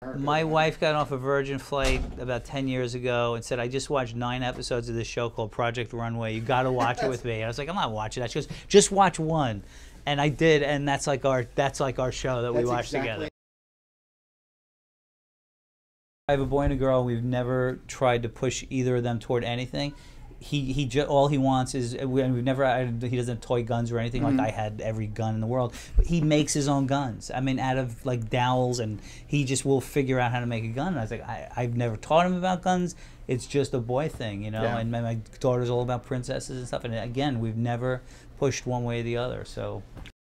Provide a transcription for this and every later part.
My wife got off a Virgin flight about 10 years ago and said, I just watched 9 episodes of this show called Project Runway. You got to watch it with me. And I was like, I'm not watching that. She goes, just watch one. And I did, and that's like our show that we watch together. I have a boy and a girl. We've never tried to push either of them toward anything. All he wants is he doesn't have toy guns or anything like I had every gun in the world, but he makes his own guns. I mean, out of like dowels, and he just will figure out how to make a gun. And I was like, I've never taught him about guns. It's just a boy thing, you know. Yeah. And my daughter's all about princesses and stuff. And again, we've never pushed one way or the other. So.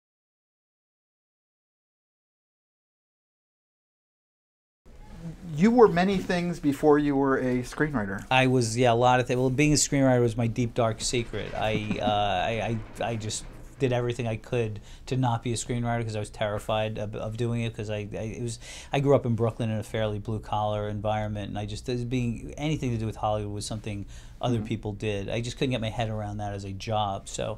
You were many things before you were a screenwriter. I was, yeah, a lot of things. Well, being a screenwriter was my deep, dark secret. I just did everything I could to not be a screenwriter because I was terrified of doing it, because I grew up in Brooklyn in a fairly blue-collar environment, and I just, being anything to do with Hollywood was something other people did. I just couldn't get my head around that as a job. So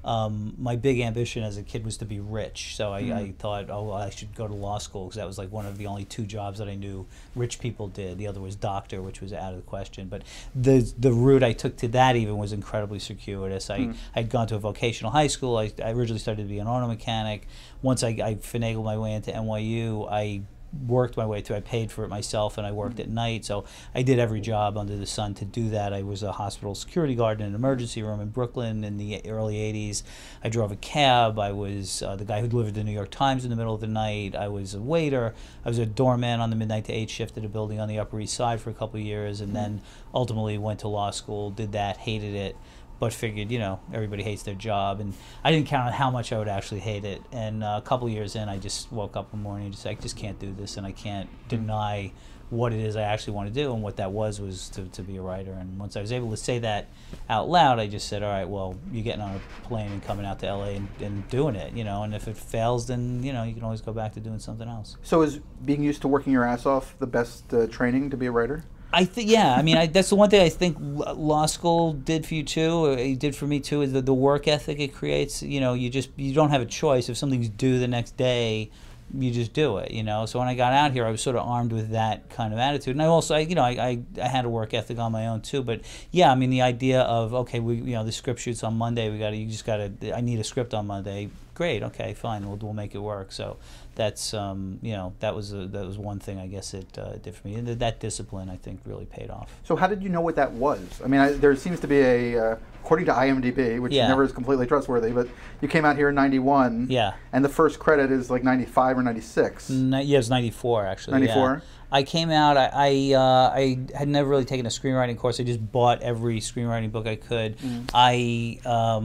my big ambition as a kid was to be rich. So I thought, oh, well, I should go to law school, because that was like one of the only 2 jobs that I knew rich people did. The other was doctor, which was out of the question. But the route I took to that even was incredibly circuitous. I'd gone to a vocational high school. I originally started to be an auto mechanic. Once I finagled my way into NYU, I worked my way through. I paid for it myself, and I worked at night, so I did every job under the sun to do that. I was a hospital security guard in an emergency room in Brooklyn in the early 80s. I drove a cab. I was the guy who delivered the New York Times in the middle of the night. I was a waiter. I was a doorman on the midnight to 8 shift at a building on the Upper East Side for a couple of years, and then ultimately went to law school, did that, hated it, but figured, you know, everybody hates their job, and I didn't count on how much I would actually hate it. And a couple of years in, I just woke up one morning and just I just can't do this, and I can't deny what it is I actually want to do. And what that was to be a writer. And once I was able to say that out loud, I just said, all right, well, you're getting on a plane and coming out to LA and doing it, you know. And if it fails, then, you know, you can always go back to doing something else. So is being used to working your ass off the best training to be a writer? I think, yeah. I mean, that's the one thing I think law school did for you too. It did for me too. Is the work ethic it creates. You know, you don't have a choice. If something's due the next day, you just do it. You know. So when I got out here, I was sort of armed with that kind of attitude. And I also, I had a work ethic on my own too. But yeah, I mean, the idea of, okay, the script shoots on Monday. I need a script on Monday. Great. Okay, fine. We'll make it work. So that's that was one thing I guess it did for me, and that discipline I think really paid off. So how did you know what that was? I mean, there seems to be according to IMDb, which never is completely trustworthy, but you came out here in '91. Yeah. And the first credit is like '95 or '96. Yeah, it's '94 actually. '94. Yeah. I came out. I had never really taken a screenwriting course. I just bought every screenwriting book I could. I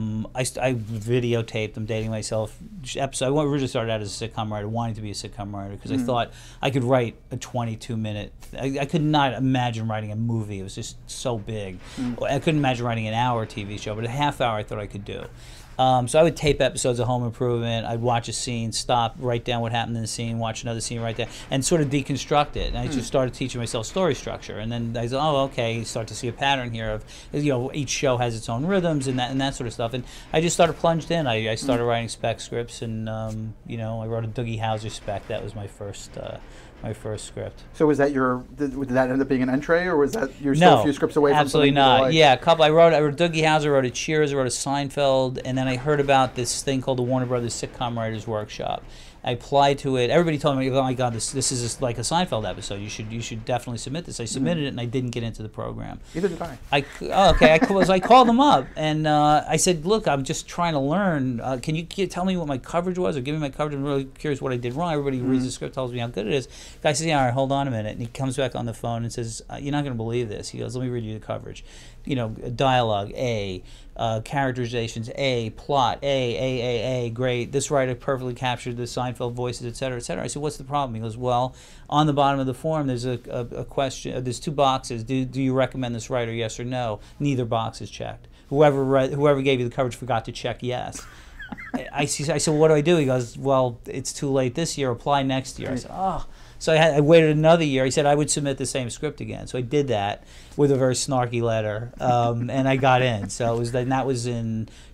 videotaped. I'm dating myself. I originally started out as a sitcom writer, wanting to be a sitcom writer, because I thought I could write a 22-minute. I could not imagine writing a movie. It was just so big. I couldn't imagine writing an hour TV show, but a half hour I thought I could do. So I would tape episodes of Home Improvement. I'd watch a scene, stop, write down what happened in the scene, watch another scene, write down, and sort of deconstruct it. And I just started teaching myself story structure. And then I said, oh, okay, you start to see a pattern here of, each show has its own rhythms and that sort of stuff. And I just started plunged in. I started writing spec scripts, and I wrote a Doogie Howser spec. That was my first script. So was that did that end up being an entree, or was that you're still a few scripts away from absolutely not. Yeah, a couple. I wrote Doogie Howser, wrote a Cheers, I wrote a Seinfeld, and then I heard about this thing called the Warner Brothers Sitcom Writers Workshop. I applied to it. Everybody told me, oh my God, this is like a Seinfeld episode. You should definitely submit this. I submitted it, and I didn't get into the program. Neither did I. I called them up, and I said, look, I'm just trying to learn. Can you tell me what my coverage was, or give me my coverage? I'm really curious what I did wrong. Everybody reads the script, tells me how good it is. The guy says, yeah, all right, hold on a minute. And he comes back on the phone and says, you're not going to believe this. He goes, let me read you the coverage. Dialogue, A. Characterizations, A. Plot, A. Great. This writer perfectly captured the Seinfeld voices, et cetera, et cetera. I said, what's the problem? He goes, well, on the bottom of the form, there's a question. There's 2 boxes. Do you recommend this writer, yes or no? Neither box is checked. Whoever gave you the coverage forgot to check yes. I said, what do I do? He goes, well, it's too late this year. Apply next year. I said, oh. So I waited another year. He said I would submit the same script again. So I did that with a very snarky letter, and I got in. So that was in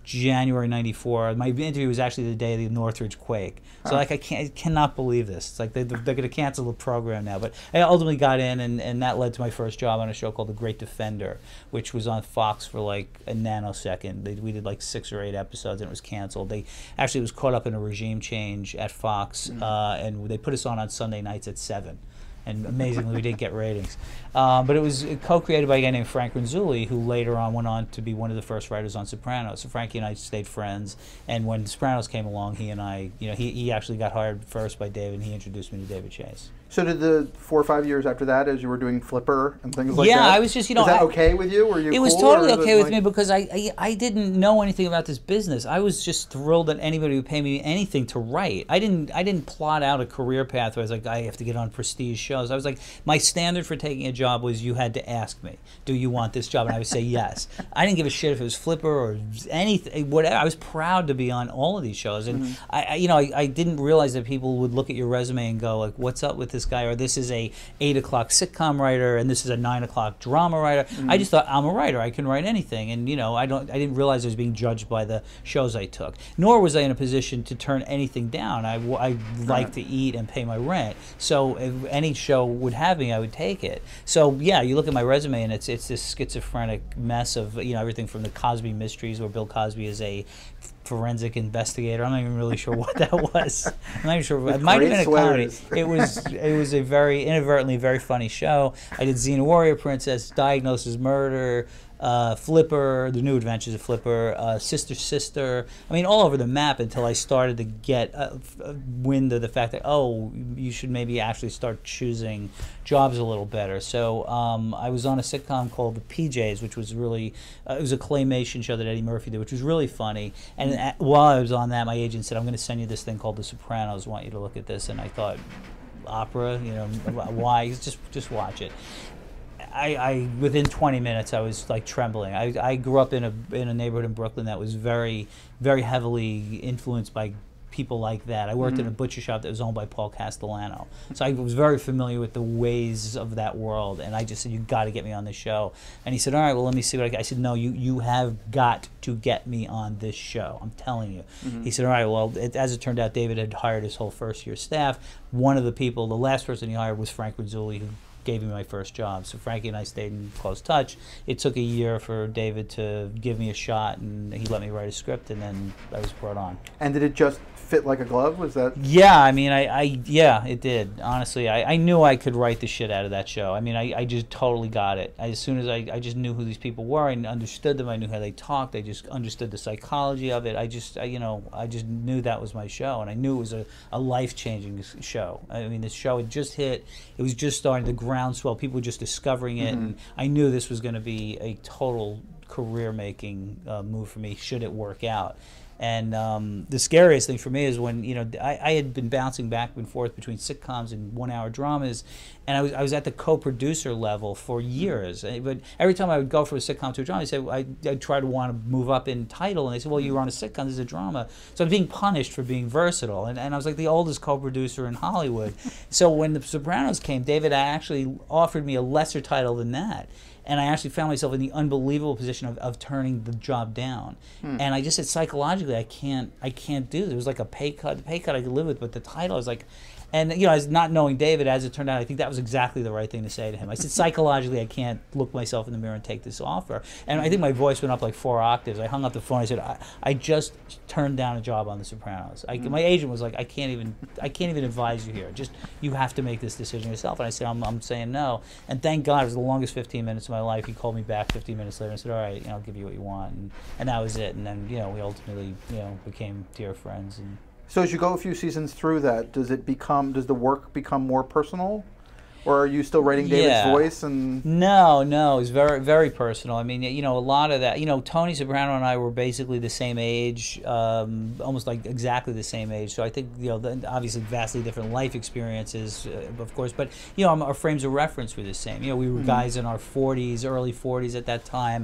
January '94. My interview was actually the day of the Northridge quake. So like I cannot believe this. It's like they're going to cancel the program now. But I ultimately got in, and that led to my first job on a show called The Great Defender, which was on Fox for like a nanosecond. We did like 6 or 8 episodes, and it was canceled. It was caught up in a regime change at Fox, and they put us on Sunday nights at 7. And amazingly, we did get ratings. But it was co-created by a guy named Frank Renzulli, who later on went on to be one of the first writers on Sopranos. So Frankie and I stayed friends, and when Sopranos came along, he and I, he actually got hired first by David, and he introduced me to David Chase. So did the 4 or 5 years after that, as you were doing Flipper and things like that? Yeah, I was just, Was that okay with you? Were you It was totally okay with me because I didn't know anything about this business. I was just thrilled that anybody would pay me anything to write. I didn't plot out a career path where I was like, I have to get on prestige shows. I was like, my standard for taking a job was you had to ask me, do you want this job? And I would say yes. I didn't give a shit if it was Flipper or anything, whatever. I was proud to be on all of these shows. And I didn't realize that people would look at your resume and go like, what's up with this guy? Or this is a 8 o'clock sitcom writer, and this is a 9 o'clock drama writer. I just thought, I'm a writer. I can write anything. And I didn't realize I was being judged by the shows I took. Nor was I in a position to turn anything down. I like to eat and pay my rent. So if any show would have me, I would take it. So yeah, you look at my resume, and it's this schizophrenic mess of everything from the Cosby Mysteries, where Bill Cosby is a forensic investigator. I'm not even really sure what that was. I'm not even sure. It might have been a comedy. It was a very inadvertently very funny show. I did Xena Warrior Princess, Diagnosis Murder, Flipper, The New Adventures of Flipper, Sister Sister. I mean, all over the map until I started to get wind of the fact that, oh, you should maybe actually start choosing jobs a little better. So I was on a sitcom called The PJs, which was really, it was a claymation show that Eddie Murphy did, which was really funny. And while I was on that, my agent said, I'm going to send you this thing called The Sopranos. I want you to look at this. And I thought, opera, why? Just watch it. I within 20 minutes I was like trembling. I grew up in a neighborhood in Brooklyn that was very, very heavily influenced by people like that. I worked in a butcher shop that was owned by Paul Castellano, so I was very familiar with the ways of that world. And I just said, "You got to get me on this show." And he said, "All right, well, let me see what I got." I said, "No, you have got to get me on this show. I'm telling you." He said, "All right, well," as it turned out, David had hired his whole first-year staff. One of the people, the last person he hired, was Frank Renzulli, who gave me my first job. So Frankie and I stayed in close touch. It took a year for David to give me a shot, and he let me write a script, and then I was brought on. And did it just fit like a glove? Was that? Yeah, I mean, yeah, it did. Honestly, I knew I could write the shit out of that show. I mean, I just totally got it. As soon as I just knew who these people were, I understood them. I knew how they talked. I just understood the psychology of it. I just knew that was my show, and I knew it was a life-changing show. I mean, this show had just hit. It was just starting to groundswell. People were just discovering it, and I knew this was going to be a total career-making move for me, should it work out. And the scariest thing for me is when I had been bouncing back and forth between sitcoms and one-hour dramas, and I was at the co-producer level for years. But every time I would go from a sitcom to a drama, I'd try to want to move up in title, and they said, "Well, you were on a sitcom, this is a drama." So I'm being punished for being versatile, and I was like the oldest co-producer in Hollywood. So when The Sopranos came, David actually offered me a lesser title than that. And I actually found myself in the unbelievable position of turning the job down. And I just said, psychologically, I can't do this. It was like a pay cut. The pay cut I could live with, but the title, I was like, and as not knowing David, as it turned out, I think that was exactly the right thing to say to him. I said, psychologically, I can't look myself in the mirror and take this offer. And I think my voice went up like 4 octaves. I hung up the phone. I said, I just turned down a job on The Sopranos. My agent was like, I can't even advise you here. Just, you have to make this decision yourself. And I said, I'm saying no. And thank God, it was the longest 15 minutes of my life. He called me back 15 minutes later and said, "All right, I'll give you what you want." And that was it. And then we ultimately became dear friends. And so as you go a few seasons through that, does the work become more personal? Or are you still writing David's voice? And No, it's very, very personal. I mean, a lot of that, Tony Soprano and I were basically the same age, almost like exactly the same age. So I think, obviously vastly different life experiences, of course, but, our frames of reference were the same. We were guys in our 40s, early 40s at that time.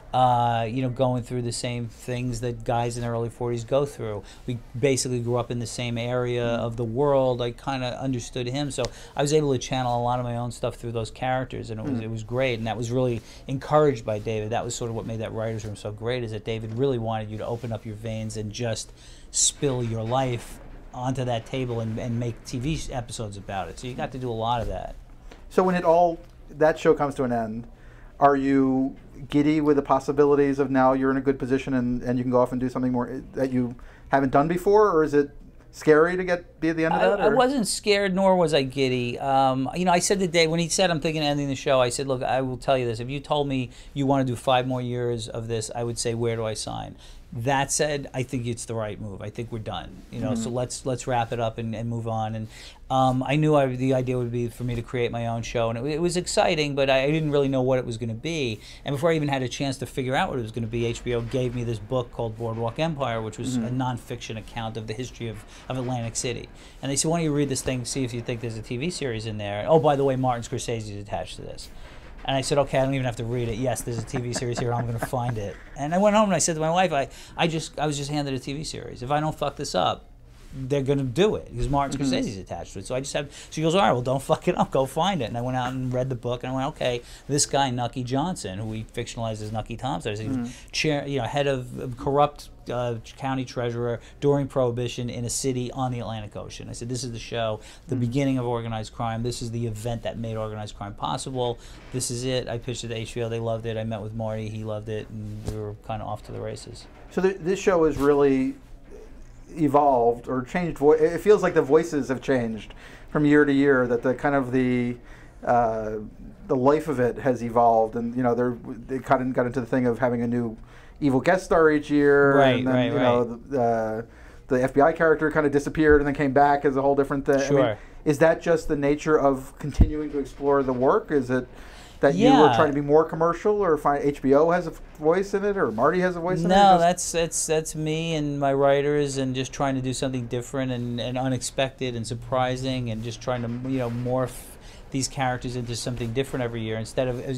going through the same things that guys in their early 40s go through. We basically grew up in the same area of the world. I kind of understood him, so I was able to channel a lot of my own stuff through those characters, and it was great. And that was really encouraged by David. That was sort of what made that writer's room so great, is that David really wanted you to open up your veins and just spill your life onto that table and make TV episodes about it. So you got to do a lot of that. So when that show comes to an end, are you giddy with the possibilities of now you're in a good position and you can go off and do something more that you haven't done before, or is it scary to be at the end of that? I wasn't scared, nor was I giddy. I said to Dave, when he said I'm thinking of ending the show, I said, look, I will tell you this. If you told me you want to do 5 more years of this, I would say, where do I sign? That said, I think it's the right move. I think we're done. So let's wrap it up and move on. And I knew the idea would be for me to create my own show, and it was exciting, but I didn't really know what it was going to be. And before I even had a chance to figure out what it was going to be, HBO gave me this book called Boardwalk Empire, which was a nonfiction account of the history of Atlantic City. And they said, why don't you read this thing, see if you think there's a TV series in there. Oh, by the way, Martin Scorsese is attached to this. And I said, okay, I don't even have to read it. Yes, there's a TV series here. I'm going to find it. And I went home and I said to my wife, I was just handed a TV series. If I don't fuck this up, they're going to do it because Martin Scorsese's attached to it. So I just have. She goes, all right, well, don't fuck it up. Go find it. And I went out and read the book, and I went, okay, this guy Nucky Johnson, who we fictionalized as Nucky Thompson, he's head of corrupt county treasurer during Prohibition in a city on the Atlantic Ocean. I said, this is the show, the beginning of organized crime. This is the event that made organized crime possible. This is it. I pitched it to HBO. They loved it. I met with Marty. He loved it, and we were kind of off to the races. So this show is really evolved or changed. It feels like the voices have changed from year to year. That the kind of the life of it has evolved, and they got into the thing of having a new evil guest star each year. Right, and then, the FBI character kind of disappeared and then came back as a whole different thing. Sure. I mean, is that just the nature of continuing to explore the work? Is it that you were trying to be more commercial, or find HBO has a voice in it, or Marty has a voice in it? No, that's me and my writers, and just trying to do something different and unexpected and surprising, and just trying to morph these characters into something different every year. Instead of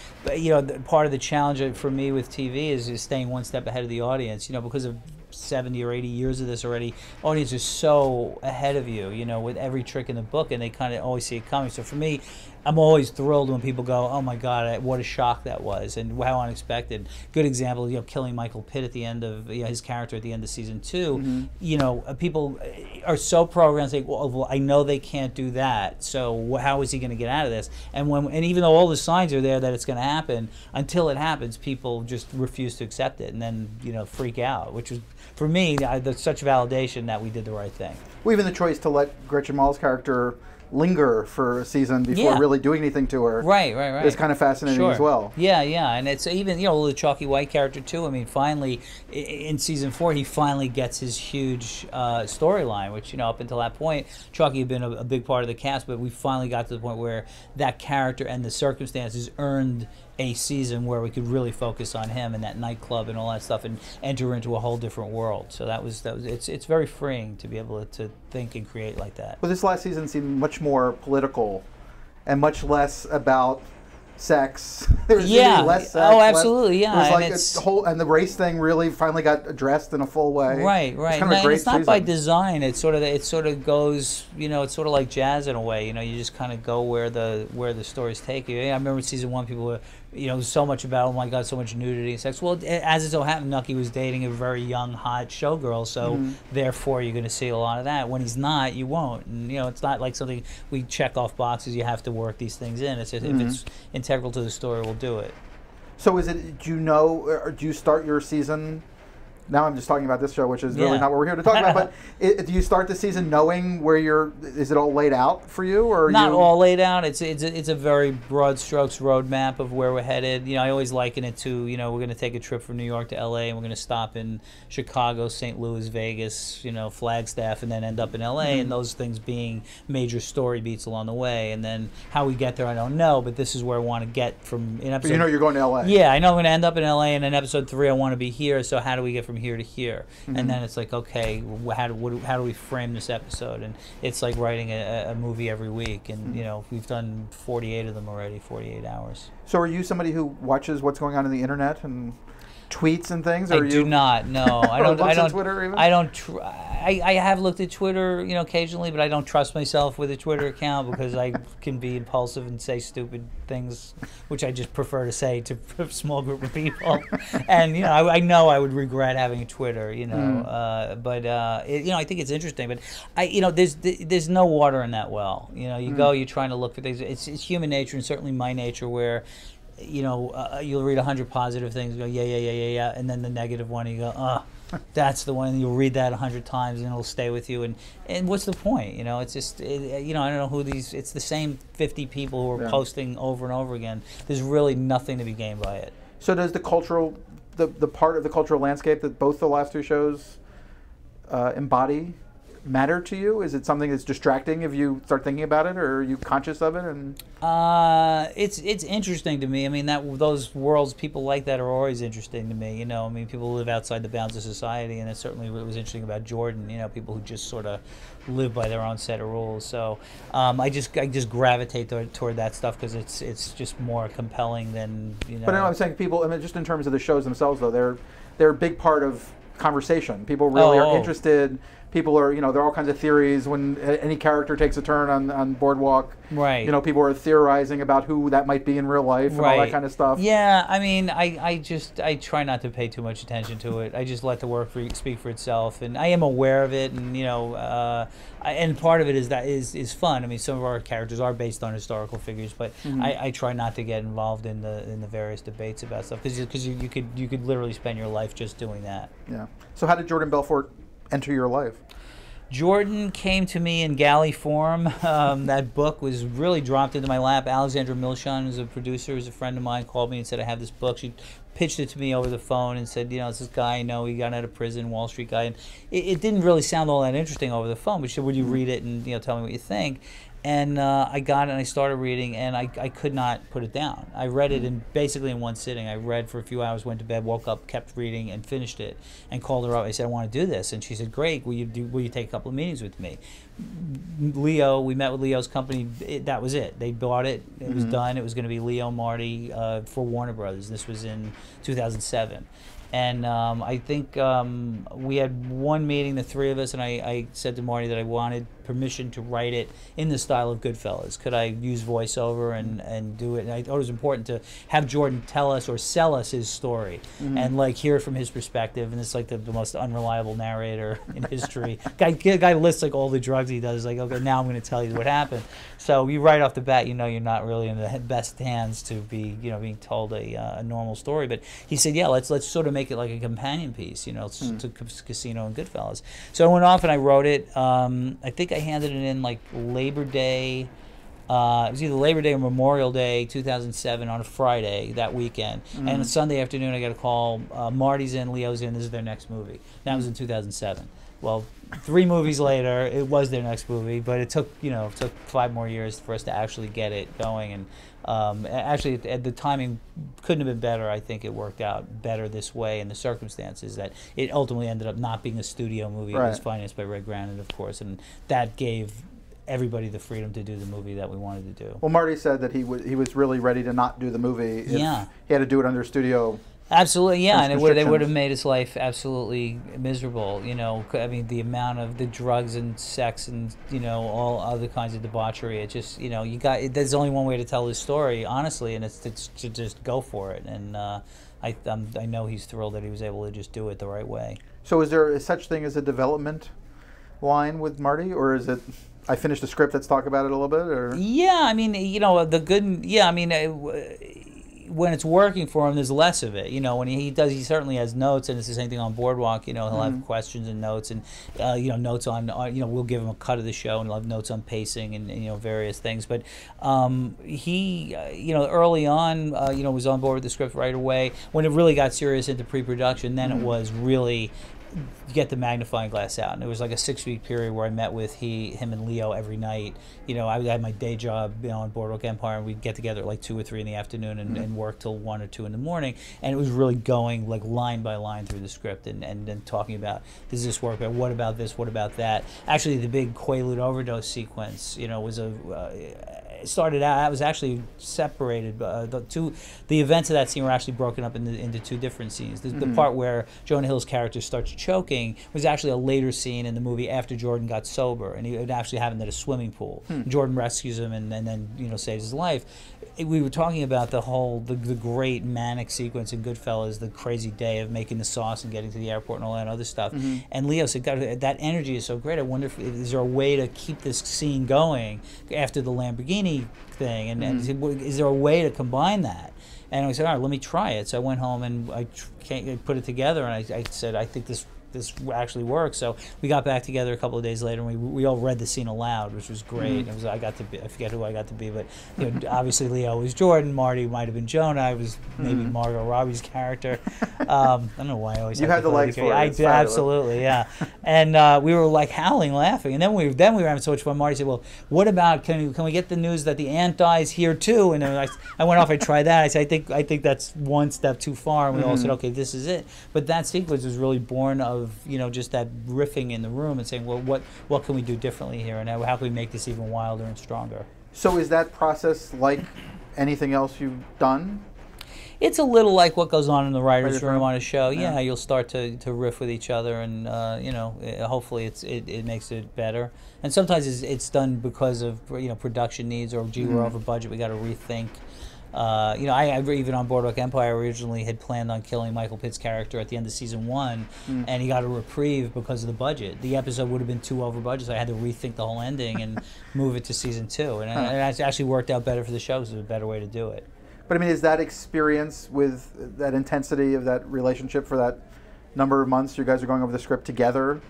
part of the challenge for me with TV is staying one step ahead of the audience. Because of 70 or 80 years of this already, audience is so ahead of you, with every trick in the book, and they kind of always see it coming. So for me, I'm always thrilled when people go, oh my God, what a shock that was, and how unexpected. Good example, killing Michael Pitt at the end of his character at the end of season 2. People are so programmed, saying, well, I know they can't do that, so how is he going to get out of this? And even though all the signs are there that it's going to happen, until it happens, people just refuse to accept it, and then freak out, which was, for me, that's such validation that we did the right thing. Well, even the choice to let Gretchen Mall's character linger for a season before really doing anything to her. Right. It's kind of fascinating as well. Yeah, and it's even the Chalky White character too. I mean, finally in season 4, he finally gets his huge storyline, which up until that point, Chalky had been a big part of the cast, but we finally got to the point where that character and the circumstances earned a season where we could really focus on him and that nightclub and all that stuff, and enter into a whole different world. So it's very freeing to be able to think and create like that. Well, this last season seemed much more political and much less about sex. There was less sex. Oh, absolutely, It was like and the race thing really finally got addressed in a full way. Right. Kind of a great it's not season. by design. It sort of goes. It's sort of like jazz in a way. You just kind of go where the stories take you. I remember season 1, people were. So much about, oh my God, so much nudity and sex. Well, as it so happened, Nucky was dating a very young, hot showgirl, so therefore you're going to see a lot of that. When he's not, you won't. And, it's not like something we check off boxes. You have to work these things in. It's just, if it's integral to the story, we'll do it. So do you start your season... Now I'm just talking about this show, which is really not what we're here to talk about. But do you start the season knowing where is it all laid out for you, or not all laid out? It's a very broad strokes roadmap of where we're headed. I always liken it to we're going to take a trip from New York to LA, and we're going to stop in Chicago, St. Louis, Vegas, Flagstaff, and then end up in LA, and those things being major story beats along the way. And then how we get there, I don't know, but this is where I want to get from in episode. But you're going to LA. Yeah, I know I'm going to end up in LA, and in episode 3 I want to be here. So how do we get from here to here, and then it's like, okay, how do we frame this episode? And it's like writing a movie every week, and you know, we've done 48 of them already, 48 hours. So are you somebody who watches what's going on in the internet and tweets and things? Or I do not. No, I don't. I don't. Twitter even? I don't. I have looked at Twitter, you know, occasionally, but I don't trust myself with a Twitter account because I can be impulsive and say stupid things, which I just prefer to say to a small group of people. And you know, I know I would regret having a Twitter, you know. But you know, I think it's interesting. But you know, there's no water in that well. You know, you go, you're trying to look for things. It's human nature, and certainly my nature, where you know, you'll read 100 positive things, go, yeah, and then the negative one, you go, that's the one. You'll read that 100 times, and it'll stay with you. And what's the point? You know, it's just, you know, I don't know who these. It's the same 50 people who are posting over and over again. There's really nothing to be gained by it. So does the cultural, the part of the cultural landscape that both the last two shows embody matter to you? Is it something that's distracting if you start thinking about it, or are you conscious of it? And it's interesting to me. I mean, those worlds, people like that are always interesting to me. You know, I mean, people who live outside the bounds of society, and it's certainly what was interesting about Jordan. You know, people who just sort of live by their own set of rules. So I just gravitate toward that stuff because it's just more compelling than, you know. But no, I'm saying people. I mean, just in terms of the shows themselves, though, they're a big part of conversation. People really are interested. People are, you know, there are all kinds of theories when any character takes a turn on Boardwalk. Right. You know, people are theorizing about who that might be in real life and all that kind of stuff. Yeah, I mean, I try not to pay too much attention to it. I just let the work speak for itself, and I am aware of it, and you know, and part of it is fun. I mean, some of our characters are based on historical figures, but I try not to get involved in the various debates about stuff because you could literally spend your life just doing that. Yeah. So how did Jordan Belfort enter your life? Jordan came to me in galley form. That book was really dropped into my lap. Alexandra Milshon, who's a producer, who's a friend of mine, called me and said, I have this book. She pitched it to me over the phone and said, you know, it's this guy I know, he got out of prison, Wall Street guy. And it didn't really sound all that interesting over the phone, but she said, would you read it and, you know, tell me what you think? And I got it and I started reading, and I could not put it down. I read it basically in one sitting. I read for a few hours, went to bed, woke up, kept reading, and finished it. And called her up. I said, I want to do this, and she said, great. Will you take a couple of meetings with me? Leo, we met with Leo's company. That was it. They bought it. It was done. It was going to be Leo Marty for Warner Brothers. This was in 2007. And I think we had one meeting, the three of us, and I said to Marty that I wanted permission to write it in the style of Goodfellas. Could I use voiceover and do it? And I thought it was important to have Jordan tell us or sell us his story and like hear it from his perspective. And it's like the most unreliable narrator in history. Guy lists like all the drugs he does. Like, okay, now I'm going to tell you what happened. So you right off the bat, you know you're not really in the best hands to be, you know, being told a normal story. But he said, yeah, let's sort of make it like a companion piece, you know, to Casino and Goodfellas. So I went off and I wrote it. I think I handed it in like Labor Day. It was either Labor Day or Memorial Day 2007 on a Friday that weekend. And Sunday afternoon I got a call, Marty's in, Leo's in, this is their next movie. That was in 2007. Well, 3 movies later, it was their next movie, but it took 5 more years for us to actually get it going. And actually, the timing couldn't have been better. I think it worked out better this way in the circumstances that it ultimately ended up not being a studio movie. It was financed by Red Granite, of course, and that gave everybody the freedom to do the movie that we wanted to do. Well, Marty said that he was really ready to not do the movie if he had to do it under studio. Absolutely, yeah, and they would have made his life absolutely miserable. You know, I mean, the amount of the drugs and sex and, you know, all other kinds of debauchery. It just, you know, there's only one way to tell his story, honestly, and it's to just go for it. And I know he's thrilled that he was able to just do it the right way. So, is there such thing as a development line with Marty, or is it, I finished a script, let's talk about it a little bit? Or yeah, I mean, you know, I mean. When it's working for him, there's less of it. You know, when he certainly has notes, and it's the same thing on Boardwalk. You know, he'll have questions and notes, and you know, notes on you know, we'll give him a cut of the show, and he'll have notes on pacing and you know, various things. But he, you know, early on, you know, was on board with the script right away. When it really got serious into pre-production, then it was really get the magnifying glass out. And it was like a 6-week period where I met with him and Leo every night. You know, I had my day job, you know, on Boardwalk Empire, and we'd get together at like 2 or 3 in the afternoon and work till 1 or 2 in the morning. And it was really going like line by line through the script and talking about, does this work? What about this? What about that? Actually, the big Quaalude overdose sequence, you know, was it started out, I was actually separated. The events of that scene were actually broken up into 2 different scenes. The part where Jonah Hill's character starts choking was actually a later scene in the movie after Jordan got sober, and it actually happened at a swimming pool. Jordan rescues him and then, you know, saves his life. We were talking about the great manic sequence in Goodfellas, the crazy day of making the sauce and getting to the airport and all that other stuff. And Leo said, God, that energy is so great. I wonder if is there a way to keep this scene going after the Lamborghini thing, and is there a way to combine that? And I said, all right, let me try it. So I went home and I put it together, and I said, I think this actually works. So we got back together a couple of days later, and we all read the scene aloud, which was great. It was I forget who I got to be, but you know, obviously Leo was Jordan, Marty might have been Jonah, I was maybe Margot Robbie's character. I don't know why I always had the legs for it. I did, absolutely, yeah. And we were like howling, laughing, and then we were having so much fun. Marty said, "Well, what about can we get the news that the ant dies here too?" And then I went off. I tried that. I said, I think that's one step too far. And we all said, "Okay, this is it." But that sequence was really born of, you know, just that riffing in the room and saying, well, what can we do differently here, and how can we make this even wilder and stronger? So is that process like anything else you've done? It's a little like what goes on in the writer's room on a show. Yeah, you'll start to riff with each other, and you know, hopefully it makes it better. And sometimes it's done because of, you know, production needs, or gee, we're over budget, we got to rethink. You know, I even on Boardwalk Empire originally had planned on killing Michael Pitt's character at the end of season 1, and he got a reprieve because of the budget. The episode would have been too over budget, so I had to rethink the whole ending and move it to season 2. And it actually worked out better for the show because it was a better way to do it. But I mean, is that experience with that intensity of that relationship for that number of months you guys are going over the script together?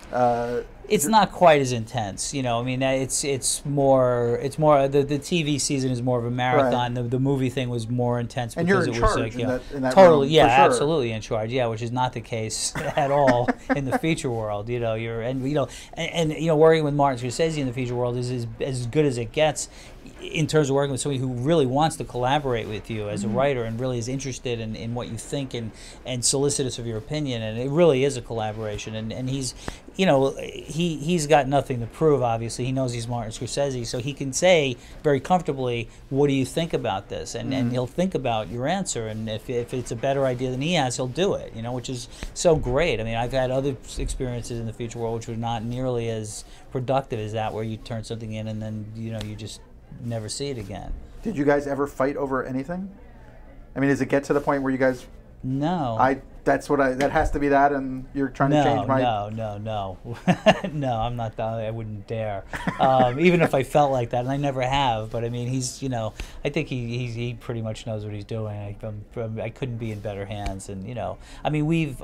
It's not quite as intense, you know. I mean, it's more the TV season is more of a marathon. Right. The movie thing was more intense and because you're in it was charge like, you know, in that totally, room, yeah, for sure. absolutely in charge, yeah, which is not the case at all in the feature world. You know, and you know, working with Martin Scorsese in the feature world is as good as it gets in terms of working with somebody who really wants to collaborate with you as a writer and really is interested in what you think and solicitous of your opinion, and it really is a collaboration. And he's, you know, he's got nothing to prove, obviously. He knows he's Martin Scorsese, so he can say very comfortably, what do you think about this? And he'll think about your answer, and if it's a better idea than he has, he'll do it, you know, which is so great. I mean, I've had other experiences in the feature world which were not nearly as productive as that, where you turn something in and then, you know, you just never see it again. Did you guys ever fight over anything? I mean, does it get to the point where you guys... No. That has to be that, and you're trying to change my... No. No, I'm not that. I wouldn't dare. Even if I felt like that, and I never have. But I mean, he's, you know, I think he pretty much knows what he's doing. I couldn't be in better hands, and, you know, I mean, we've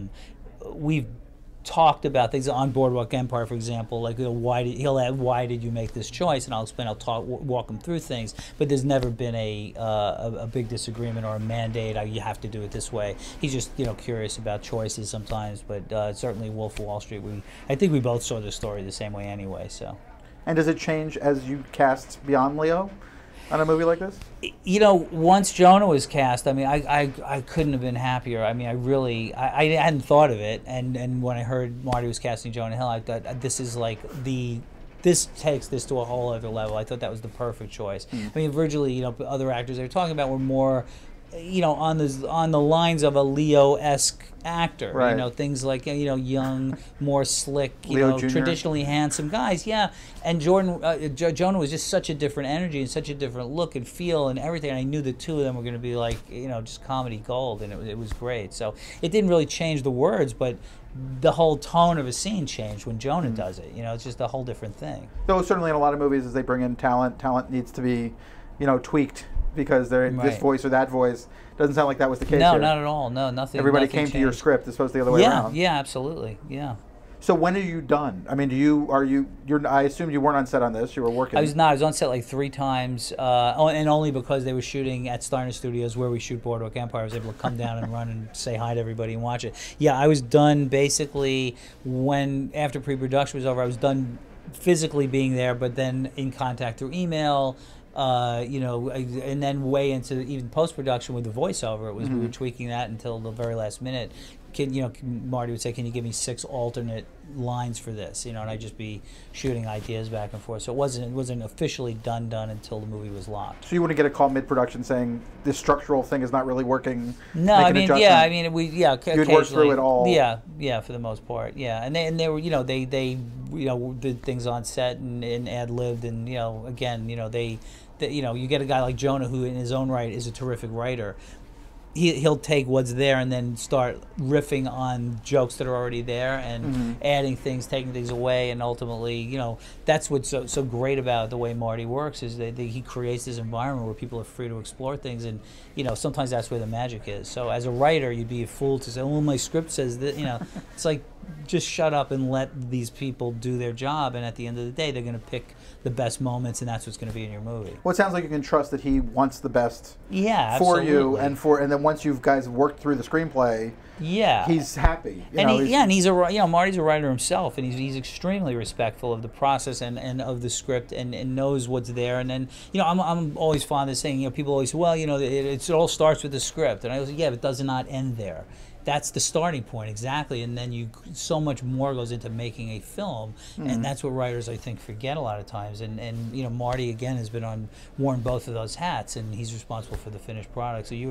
talked about things on Boardwalk Empire, for example, like, you know, why did you make this choice? And I'll explain. I'll walk him through things. But there's never been a big disagreement or a mandate. You have to do it this way. He's just, you know, curious about choices sometimes. But certainly, Wolf of Wall Street. I think we both saw the story the same way anyway. So. And does it change as you cast beyond Leo on a movie like this? You know, once Jonah was cast, I mean, I couldn't have been happier. I mean, I hadn't thought of it, and when I heard Marty was casting Jonah Hill, I thought this is like this takes this to a whole other level. I thought that was the perfect choice. I mean, originally, you know, other actors they were talking about were more, you know, on the lines of a Leo-esque actor, right. You know, things like, you know, young, more slick, you Leo know, Jr. traditionally handsome guys, yeah. And Jonah was just such a different energy and such a different look and feel and everything. And I knew the two of them were going to be like, you know, just comedy gold, and it was great. So it didn't really change the words, but the whole tone of a scene changed when Jonah does it. You know, it's just a whole different thing. Though certainly in a lot of movies, as they bring in talent needs to be, you know, tweaked because they're right. This voice or that voice. Doesn't sound like that was the case No, here. not at all. No, nothing. Everybody nothing came changed. to your script. It's supposed to be the other way around. Yeah, absolutely. Yeah. So when are you done? I mean, I assume you weren't on set on this. You were working. I was not. I was on set like 3 times, and only because they were shooting at Steiner Studios where we shoot Boardwalk Empire. I was able to come down and run and say hi to everybody and watch it. Yeah, I was done basically after pre-production was over. I was done physically being there, but then in contact through email. And then way into even post-production with the voiceover. It was we were tweaking that until the very last minute. Marty would say, "Can you give me 6 alternate lines for this?" And I'd just be shooting ideas back and forth. So it wasn't officially done until the movie was locked. So you wouldn't get a call mid-production saying this structural thing is not really working. No, occasionally. You'd work through it all. Yeah, for the most part. Yeah, and they were they did things on set and ad-libbed and you get a guy like Jonah who in his own right is a terrific writer. He'll take what's there and then start riffing on jokes that are already there and adding things, taking things away, and ultimately, that's what's so great about the way Marty works is that he creates this environment where people are free to explore things, and sometimes that's where the magic is. So as a writer, you'd be a fool to say, "Oh, my script says that." It's like, just shut up and let these people do their job, and at the end of the day, they're going to pick the best moments, and that's what's going to be in your movie. Well, it sounds like you can trust that he wants the best for you, and then once you guys worked through the screenplay, he's happy. Marty's a writer himself, and he's extremely respectful of the process and of the script, and knows what's there. And then I'm always fond of saying, people always say, well, it all starts with the script, and I was like, but it does not end there. That's the starting point, exactly, and then so much more goes into making a film, and that's what writers, I think, forget a lot of times. And Marty again has been worn both of those hats, and he's responsible for the finished product. So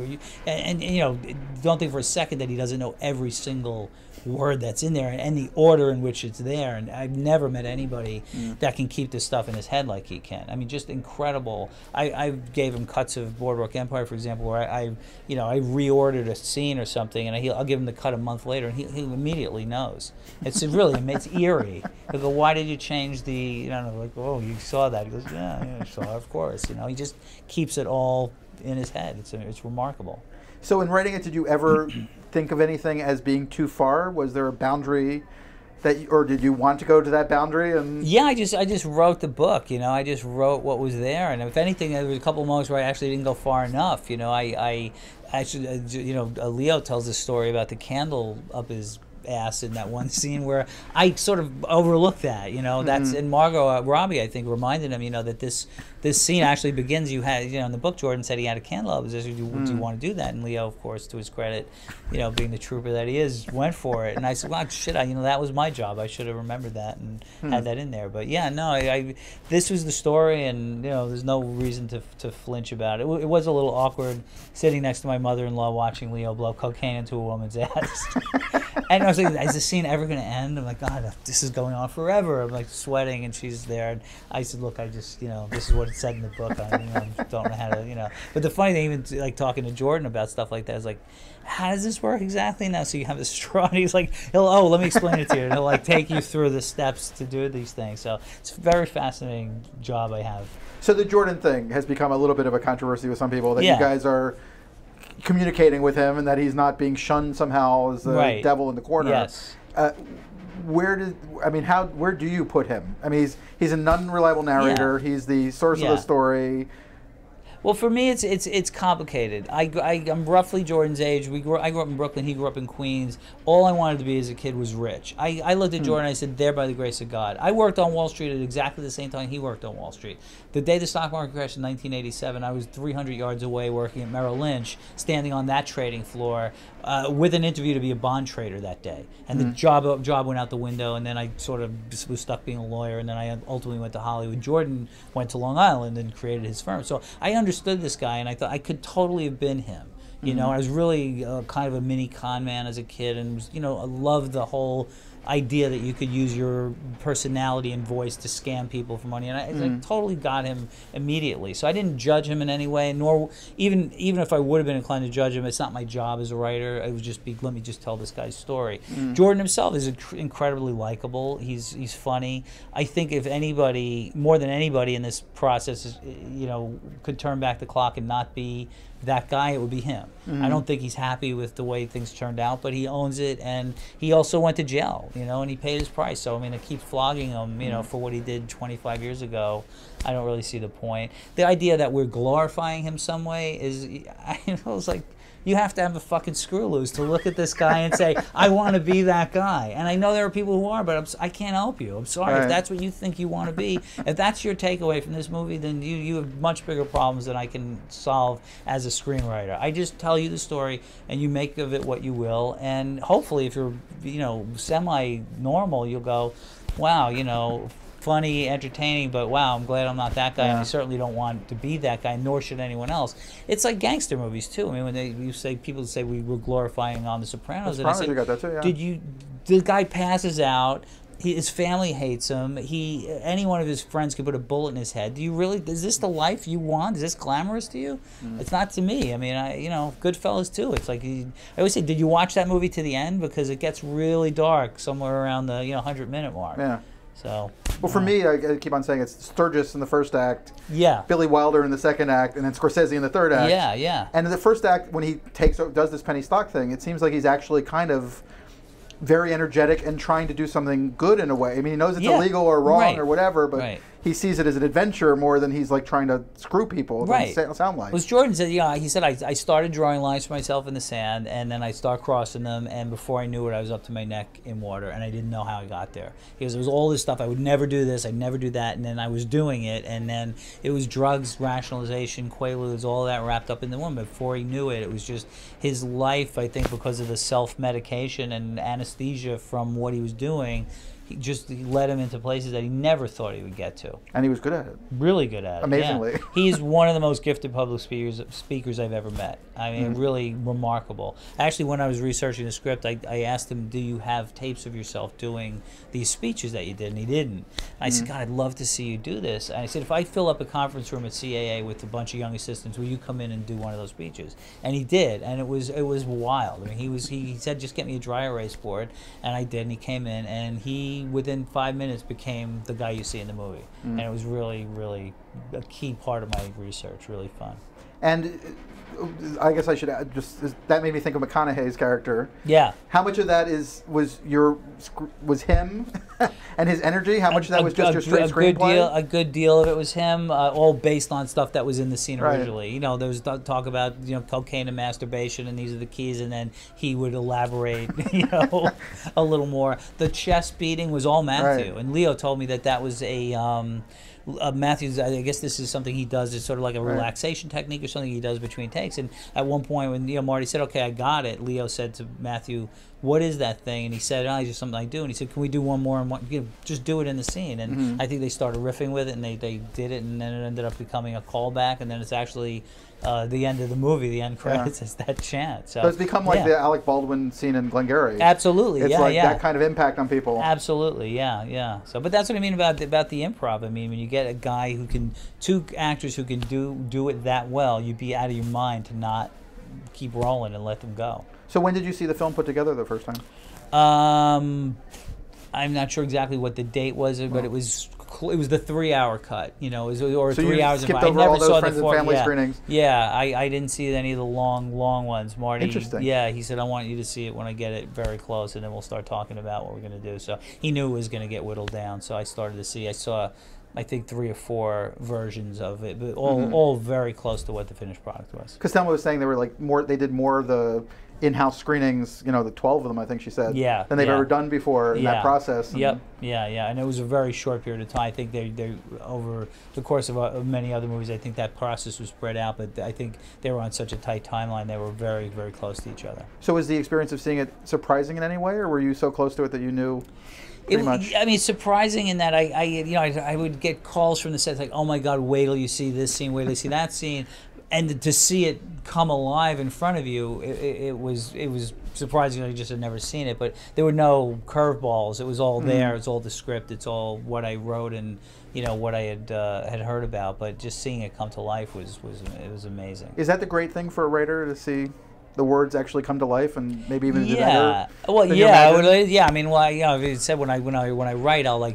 don't think for a second that he doesn't know every single word that's in there and the order in which it's there. And I've never met anybody that can keep this stuff in his head like he can. I mean, just incredible. I gave him cuts of Boardwalk Empire, for example, where I reordered a scene or something, and I'll give him the cut a month later, and he immediately knows. It's it's eerie. He'll go, "Why did you change the?" Like, "Oh, you saw that." He goes, "Yeah, I saw, of course." He just keeps it all in his head. It's remarkable. So in writing it, did you ever think of anything as being too far? Was there a boundary or did you want to go to that boundary? And yeah, I just wrote the book. I just wrote what was there, and if anything, there was a couple of moments where I actually didn't go far enough. I actually, Leo tells this story about the candle up his ass in that one scene where I sort of overlooked that. That's and Margot Robbie, I think, reminded him, that this scene actually begins. You had, in the book, Jordan said he had a candle up his ass. Do you want to do that? And Leo, of course, to his credit, being the trooper that he is, went for it. And I said, "Well, shit, that was my job. I should have remembered that and had that in there." But yeah, no, this was the story, and there's no reason to flinch about it. It was a little awkward sitting next to my mother-in-law watching Leo blow cocaine into a woman's ass. And I was like, "Is this scene ever going to end?" I'm like, "God, this is going on forever." I'm like sweating, and she's there. And I said, "Look, I just, this is what it said in the book. I don't know how to, But the funny thing, even like talking to Jordan about stuff like that, is like, "How does this work exactly now?" So you have this straw, and he's like, let me explain it to you. And he'll like take you through the steps to do these things. So it's a very fascinating job I have. So the Jordan thing has become a little bit of a controversy with some people that you guys are communicating with him and that he's not being shunned somehow as the devil in the corner. Yes. Where do you put him? I mean, he's an unreliable narrator. He's the source of the story. Well, for me, it's complicated. I'm roughly Jordan's age. I grew up in Brooklyn. He grew up in Queens. All I wanted to be as a kid was rich. I looked at Jordan and I said, "There by the grace of God." I worked on Wall Street at exactly the same time he worked on Wall Street. The day the stock market crashed in 1987, I was 300 yards away working at Merrill Lynch, standing on that trading floor with an interview to be a bond trader that day. And the job went out the window, and then I sort of was stuck being a lawyer, and then I ultimately went to Hollywood. Jordan went to Long Island and created his firm. So I understood this guy, and I thought I could totally have been him. I was really kind of a mini con man as a kid, and I loved the whole idea that you could use your personality and voice to scam people for money, and I totally got him immediately. So I didn't judge him in any way, nor even if I would have been inclined to judge him, it's not my job as a writer. It would just be, let me just tell this guy's story. Jordan himself is incredibly likable. He's funny. I think if anybody, more than anybody in this process, could turn back the clock and not be that guy, it would be him. Mm-hmm. I don't think he's happy with the way things turned out, but he owns it, and he also went to jail, you know, and he paid his price. So I mean, to keep flogging him, you know, for what he did 25 years ago, I don't really see the point. The idea that we're glorifying him some way is, I was like, you have to have a fucking screw loose to look at this guy and say, I want to be that guy. And I know there are people who are, but I can't help you. I'm sorry. Right. If that's what you think you want to be, if that's your takeaway from this movie, then you have much bigger problems than I can solve as a screenwriter. I just tell you the story, and you make of it what you will. And hopefully, if you're, you know, semi-normal, you'll go, wow, you know, funny, entertaining, but wow, I'm glad I'm not that guy, and I certainly don't want to be that guy, nor should anyone else. It's like gangster movies too. I mean, when people say we were glorifying on The Sopranos, and I said, you got that too, yeah. the guy passes out, his family hates him, any one of his friends could put a bullet in his head. Do you really, is this the life you want? Is this glamorous to you? It's not to me. I mean, you know, Goodfellas too. It's like, I always say, did you watch that movie to the end? Because it gets really dark somewhere around the 100-minute mark. Yeah. So, well, for me, I keep on saying it's Sturgis in the first act, yeah, Billy Wilder in the second act, and then Scorsese in the third act. Yeah, yeah. And in the first act, when he does this penny stock thing, it seems like he's actually kind of very energetic and trying to do something good in a way. I mean, he knows it's illegal or wrong or whatever, but he sees it as an adventure more than he's like trying to screw people. It doesn't sound like. Well, Jordan said, he said, I started drawing lines for myself in the sand, and then I start crossing them, and before I knew it, I was up to my neck in water, and I didn't know how I got there. Because there was all this stuff, I would never do this, I'd never do that, and then I was doing it, and then it was drugs, rationalization, quaaludes, all that wrapped up in the one. Before he knew it, it was just his life, I think, because of the self-medication and anesthesia from what he was doing, he led him into places that he never thought he would get to. And he was good at it. Really good at it. Amazingly. Yeah. He's one of the most gifted public speakers I've ever met. I mean, really remarkable. Actually, when I was researching the script, I asked him, do you have tapes of yourself doing these speeches that you did? And he didn't. I said, God, I'd love to see you do this. And I said, if I fill up a conference room at CAA with a bunch of young assistants, will you come in and do one of those speeches? And he did, and it was wild. I mean, he said, just get me a dry erase board, and I did, and he came in, and he, within 5 minutes, became the guy you see in the movie. And it was really, really a key part of my research, really fun. And I guess I should add, that made me think of McConaughey's character. Yeah. How much of that was him and his energy? How much of that was just your straight screenplay? A good deal of it was him, all based on stuff that was in the scene originally. You know, there was talk about cocaine and masturbation, and these are the keys, and then he would elaborate, a little more. The chest beating was all Matthew, and Leo told me that was Matthew's, I guess this is something he does. It's sort of like a relaxation technique or something he does between takes. And at one point when Marty said, okay, I got it, Leo said to Matthew, what is that thing? And he said, it's just something I do. And he said, can we do one more and just do it in the scene? And I think they started riffing with it, and they did it, and then it ended up becoming a callback, and then it's actually the end of the movie, the end credits is that chant. So it's become like the Alec Baldwin scene in Glengarry. Absolutely, it's like that kind of impact on people. Absolutely, yeah. So, but that's what I mean about the improv. I mean, when you get a guy two actors who can do it that well, you'd be out of your mind to not keep rolling and let them go. So when did you see the film put together the first time? I'm not sure exactly what the date was, but it was the 3-hour cut, or so 3 hours. Skipped over all those friends and family screenings. Yeah, I didn't see any of the long ones. Marty, interesting. Yeah, he said, I want you to see it when I get it very close, and then we'll start talking about what we're going to do. So he knew it was going to get whittled down. So I started to see. I saw, I think, 3 or 4 versions of it, but all very close to what the finished product was. Because Thelma was saying they did more of the in-house screenings, the 12 of them, I think she said, than they've ever done before in that process. Yep, and it was a very short period of time. I think they over the course of many other movies, I think that process was spread out, but I think they were on such a tight timeline, they were very, very close to each other. So was the experience of seeing it surprising in any way, or were you so close to it that you knew pretty much? I mean, surprising in that I would get calls from the set like, oh my God, wait till you see this scene, wait till you see that scene. And to see it come alive in front of you, it was surprising. I just had never seen it, but there were no curveballs. It was all there. It's all the script. It's all what I wrote and what I had heard about. But just seeing it come to life was amazing. Is that the great thing for a writer, to see the words actually come to life and maybe even do better? Well, yeah. I mean, I said when I write, I'll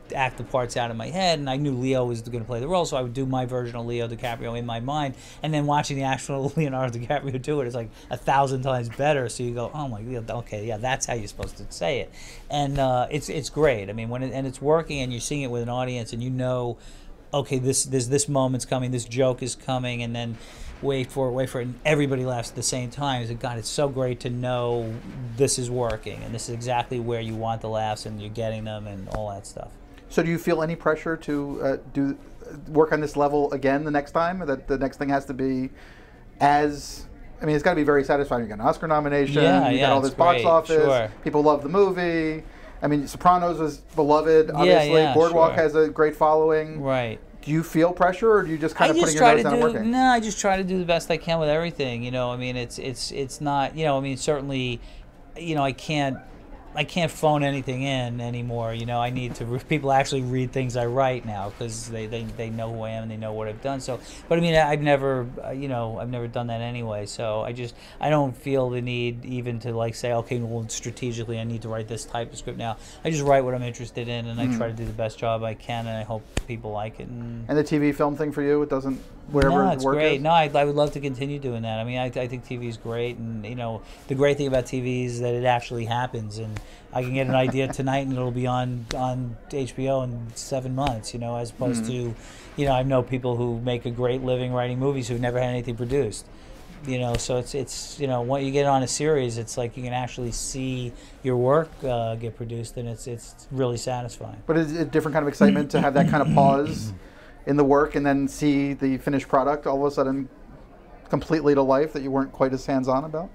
act the parts out in my head, and I knew Leo was going to play the role, so I would do my version of Leo DiCaprio in my mind, and then watching the actual Leonardo DiCaprio do it is like 1,000 times better. So you go, oh my God, okay, yeah, that's how you're supposed to say it, and it's great. I mean, and it's working, and you're seeing it with an audience, and you know, okay, this moment's coming, this joke is coming, and then wait for it, and everybody laughs at the same time. It's like, God, it's so great to know this is working, and this is exactly where you want the laughs, and you're getting them, and all that stuff. So do you feel any pressure to work on this level again the next time? That the next thing has to be as... I mean, it's got to be very satisfying. You got an Oscar nomination, you got all this box office, people love the movie. I mean, Sopranos was beloved, obviously. Boardwalk has a great following. Right. Do you feel pressure, or do you just kind of putting your nose down and working? No, I just try to do the best I can with everything. You know, I mean, it's not. You know, I mean, certainly, you know, I can't phone anything in anymore. You know, I need to people actually read things I write now, because they know who I am and they know what I've done. So, but I mean, I've never done that anyway. So I don't feel the need even to like say, okay, well, strategically I need to write this type of script now. I just write what I'm interested in, and I try to do the best job I can, and I hope people like it. And the TV film thing for you, it doesn't, wherever no, it's work great. is? No, I would love to continue doing that. I mean, I think TV is great, and you know, the great thing about TV is that it actually happens, and I can get an idea tonight, and it'll be on HBO in 7 months. You know, as opposed to, you know, I know people who make a great living writing movies who've never had anything produced. You know, so it's you know, when you get on a series, it's like you can actually see your work get produced, and it's really satisfying. But it's a different kind of excitement to have that kind of pause in the work and then see the finished product all of a sudden completely to life that you weren't quite as hands-on about?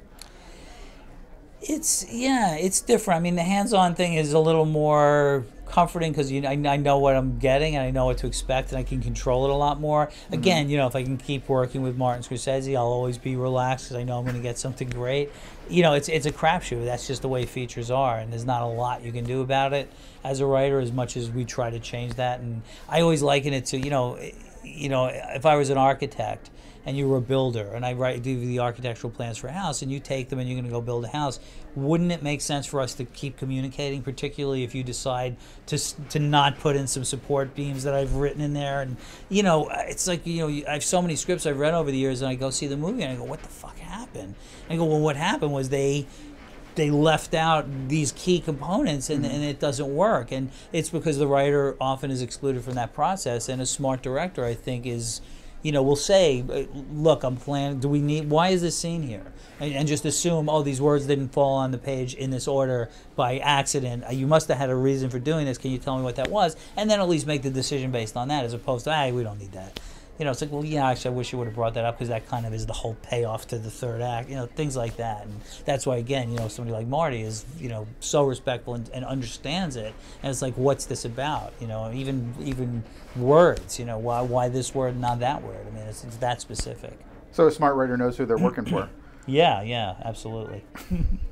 It's different. I mean, the hands-on thing is a little more comforting, because I know what I'm getting, and I know what to expect, and I can control it a lot more. Again, you know, if I can keep working with Martin Scorsese, I'll always be relaxed, because I know I'm going to get something great. You know, it's a crapshoot. That's just the way features are, and there's not a lot you can do about it as a writer, as much as we try to change that. And I always liken it to, you know, if I was an architect and you were a builder, and I do the architectural plans for a house, and you take them and you're going to go build a house, wouldn't it make sense for us to keep communicating, particularly if you decide to not put in some support beams that I've written in there? And, you know, it's like, you know, I have so many scripts I've read over the years, and I go see the movie, and I go, what the fuck happened? And I go, well, what happened was they left out these key components, and it doesn't work. And it's because the writer often is excluded from that process, and a smart director, I think, is... You know, we'll say, look, I'm planning, why is this scene here? And just assume, oh, these words didn't fall on the page in this order by accident. You must have had a reason for doing this. Can you tell me what that was? And then at least make the decision based on that, as opposed to, we don't need that. You know, it's like, well, yeah, actually, I wish you would have brought that up, because that kind of is the whole payoff to the third act, you know, things like that. And that's why, again, you know, somebody like Marty is, you know, so respectful and understands it. And it's like, what's this about? You know, even words, you know, why this word, not that word? I mean, it's that specific. So a smart writer knows who they're working for. Yeah, absolutely.